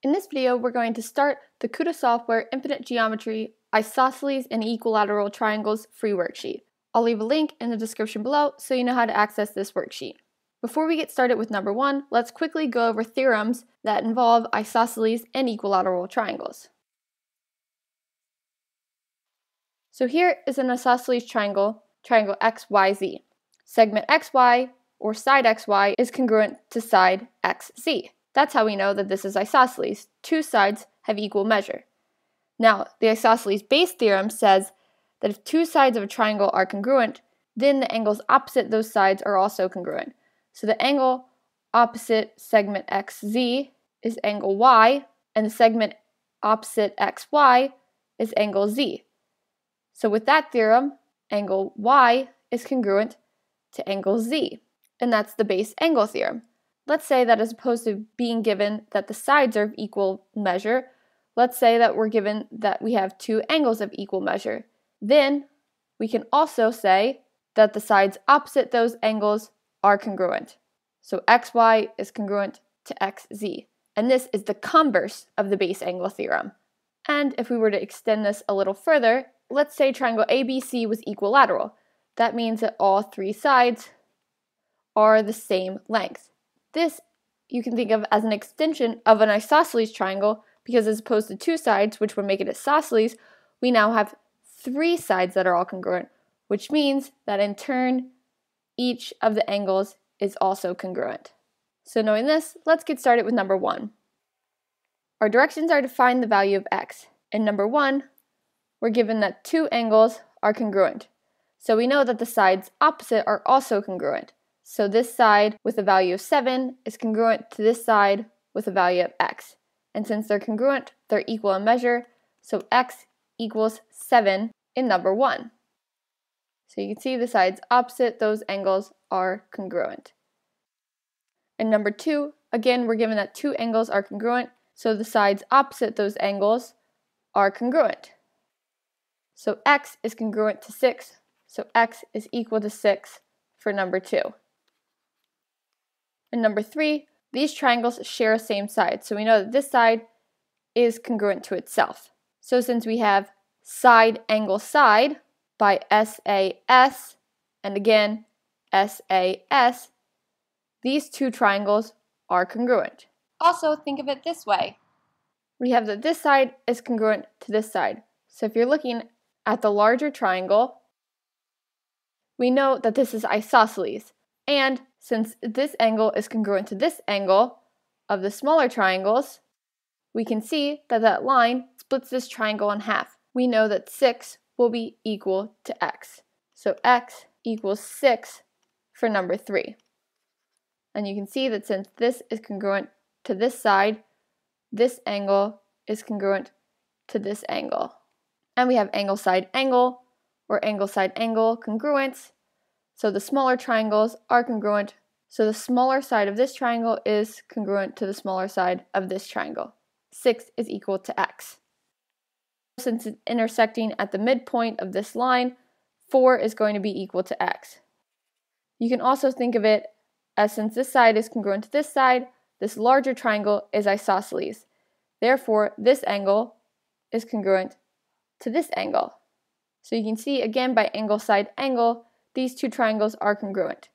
In this video, we're going to start the KutaSoftware Infinite Geometry Isosceles and Equilateral Triangles free worksheet. I'll leave a link in the description below so you know how to access this worksheet. Before we get started with number 1, let's quickly go over theorems that involve isosceles and equilateral triangles. So here is an isosceles triangle, triangle XYZ. Segment XY, or side XY, is congruent to side XZ. That's how we know that this is isosceles. Two sides have equal measure. Now, the isosceles base theorem says that if two sides of a triangle are congruent, then the angles opposite those sides are also congruent. So the angle opposite segment XZ is angle Y, and the segment opposite XY is angle Z. So with that theorem, angle Y is congruent to angle Z, and that's the base angle theorem. Let's say that as opposed to being given that the sides are of equal measure, let's say that we're given that we have two angles of equal measure. Then we can also say that the sides opposite those angles are congruent. So XY is congruent to XZ. And this is the converse of the base angle theorem. And if we were to extend this a little further, let's say triangle ABC was equilateral. That means that all three sides are the same length. This you can think of as an extension of an isosceles triangle because as opposed to two sides, which would make it isosceles, we now have three sides that are all congruent, which means that in turn, each of the angles is also congruent. So knowing this, let's get started with number 1. Our directions are to find the value of x. In number 1, we're given that two angles are congruent. So we know that the sides opposite are also congruent. So this side with a value of 7 is congruent to this side with a value of x. And since they're congruent, they're equal in measure, so x equals 7 in number 1. So you can see the sides opposite those angles are congruent. In number 2, again, we're given that two angles are congruent, so the sides opposite those angles are congruent. So x is congruent to 6, so x is equal to 6 for number 2. In number 3, these triangles share a same side, so we know that this side is congruent to itself. So since we have side angle side by SAS, and again SAS, these two triangles are congruent. Also, think of it this way. We have that this side is congruent to this side. So if you're looking at the larger triangle, we know that this is isosceles. And since this angle is congruent to this angle of the smaller triangles, we can see that that line splits this triangle in half. We know that 6 will be equal to x. So x equals 6 for number 3. And you can see that since this is congruent to this side, this angle is congruent to this angle. And we have angle side angle, or angle side angle congruence. So the smaller triangles are congruent. So the smaller side of this triangle is congruent to the smaller side of this triangle. 6 is equal to x. Since it's intersecting at the midpoint of this line, 4 is going to be equal to x. You can also think of it as since this side is congruent to this side, this larger triangle is isosceles. Therefore, this angle is congruent to this angle. So you can see again by angle side angle, these two triangles are congruent.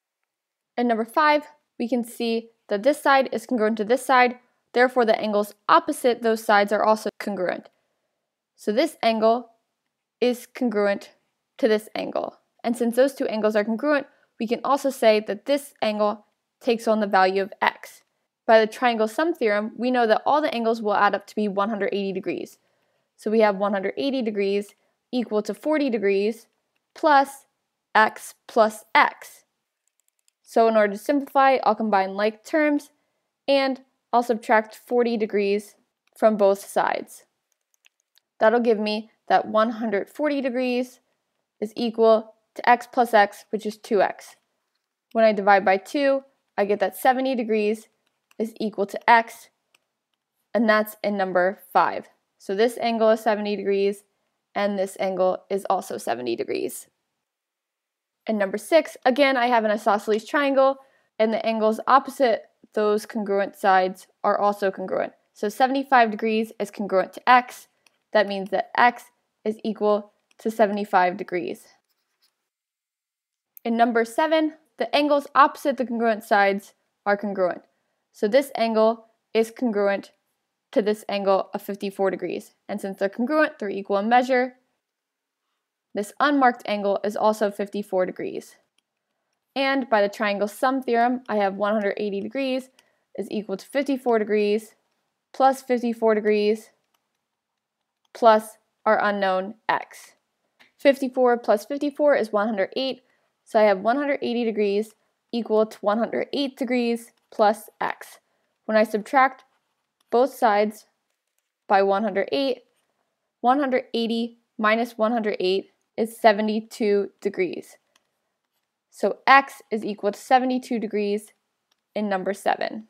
In number 5, we can see that this side is congruent to this side, therefore the angles opposite those sides are also congruent. So this angle is congruent to this angle. And since those two angles are congruent, we can also say that this angle takes on the value of x. By the triangle sum theorem, we know that all the angles will add up to be 180 degrees. So we have 180 degrees equal to 40 degrees plus x plus x. So in order to simplify, I'll combine like terms and I'll subtract 40 degrees from both sides. That'll give me that 140 degrees is equal to x plus x, which is 2x. When I divide by 2, I get that 70 degrees is equal to x, and that's in number 5. So this angle is 70 degrees, and this angle is also 70 degrees. In number 6, again, I have an isosceles triangle, and the angles opposite those congruent sides are also congruent. So 75 degrees is congruent to x. That means that x is equal to 75 degrees. In number 7, the angles opposite the congruent sides are congruent. So this angle is congruent to this angle of 54 degrees. And since they're congruent, they're equal in measure. This unmarked angle is also 54 degrees. And by the triangle sum theorem, I have 180 degrees is equal to 54 degrees plus 54 degrees plus our unknown x. 54 plus 54 is 108, so I have 180 degrees equal to 108 degrees plus x. When I subtract both sides by 108, 180 minus 108 is 72 degrees. So x is equal to 72 degrees in number 7.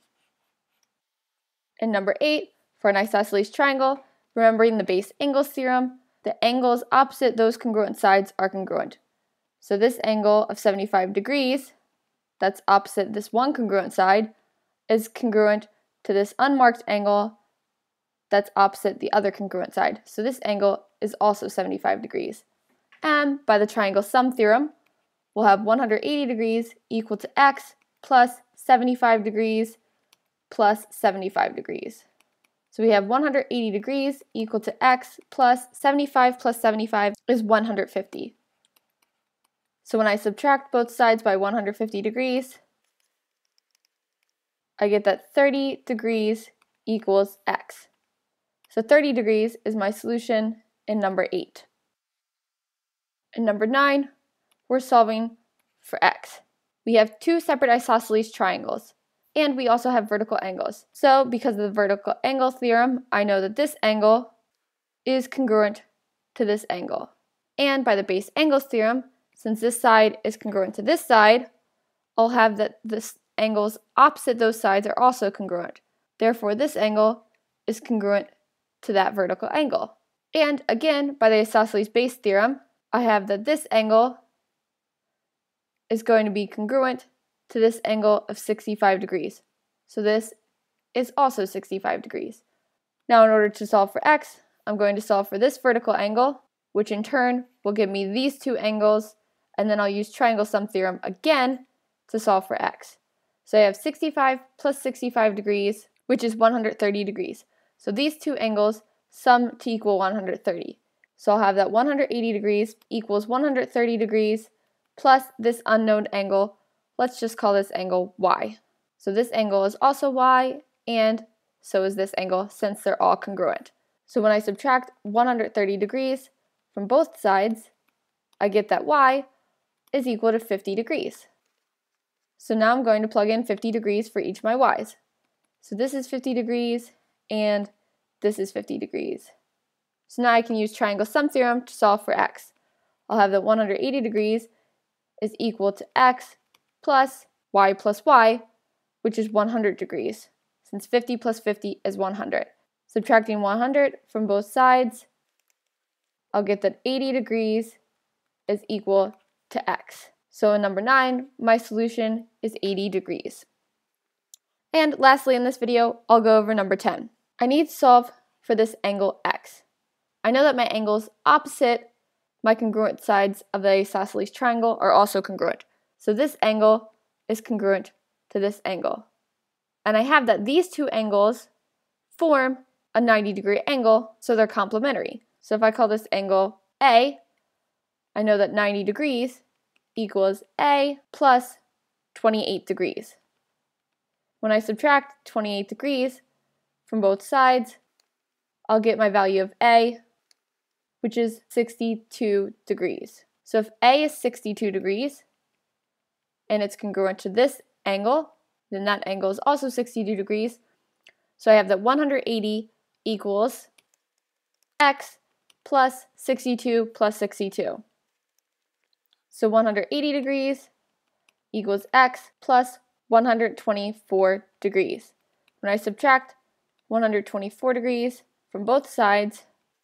In number 8, for an isosceles triangle, remembering the base angles theorem, the angles opposite those congruent sides are congruent. So this angle of 75 degrees, that's opposite this one congruent side, is congruent to this unmarked angle that's opposite the other congruent side. So this angle is also 75 degrees. And by the triangle sum theorem, we'll have 180 degrees equal to x plus 75 degrees plus 75 degrees. So we have 180 degrees equal to x plus 75 is 150. So when I subtract both sides by 150 degrees, I get that 30 degrees equals x. So 30 degrees is my solution in number 8. In number 9, we're solving for x. We have two separate isosceles triangles, and we also have vertical angles. So because of the vertical angle theorem, I know that this angle is congruent to this angle. And by the base angles theorem, since this side is congruent to this side, I'll have that this angles opposite those sides are also congruent. Therefore, this angle is congruent to that vertical angle. And again, by the isosceles base theorem, I have that this angle is going to be congruent to this angle of 65 degrees. So this is also 65 degrees. Now in order to solve for x, I'm going to solve for this vertical angle, which in turn will give me these two angles, and then I'll use triangle sum theorem again to solve for x. So I have 65 plus 65 degrees, which is 130 degrees. So these two angles sum to equal 130. So I'll have that 180 degrees equals 130 degrees plus this unknown angle. Let's just call this angle y. So this angle is also y, and so is this angle, since they're all congruent. So when I subtract 130 degrees from both sides, I get that y is equal to 50 degrees. So now I'm going to plug in 50 degrees for each of my y's. So this is 50 degrees, and this is 50 degrees. So now I can use triangle sum theorem to solve for x. I'll have that 180 degrees is equal to x plus y, which is 100 degrees, since 50 plus 50 is 100. Subtracting 100 from both sides, I'll get that 80 degrees is equal to x. So in number 9, my solution is 80 degrees. And lastly in this video, I'll go over number 10. I need to solve for this angle x. I know that my angles opposite my congruent sides of the isosceles triangle are also congruent. So this angle is congruent to this angle. And I have that these two angles form a 90-degree angle, so they're complementary. So if I call this angle A, I know that 90 degrees equals A plus 28 degrees. When I subtract 28 degrees from both sides, I'll get my value of A, which is 62 degrees. So if A is 62 degrees, and it's congruent to this angle, then that angle is also 62 degrees. So I have that 180 equals x plus 62 plus 62. So 180 degrees equals x plus 124 degrees. When I subtract 124 degrees from both sides,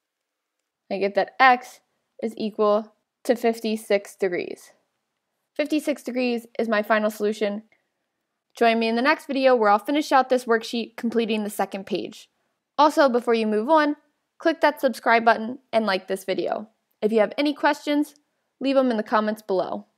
I get that x is equal to 56 degrees. 56 degrees is my final solution. Join me in the next video where I'll finish out this worksheet completing the second page. Also, before you move on, click that subscribe button and like this video. If you have any questions, leave them in the comments below.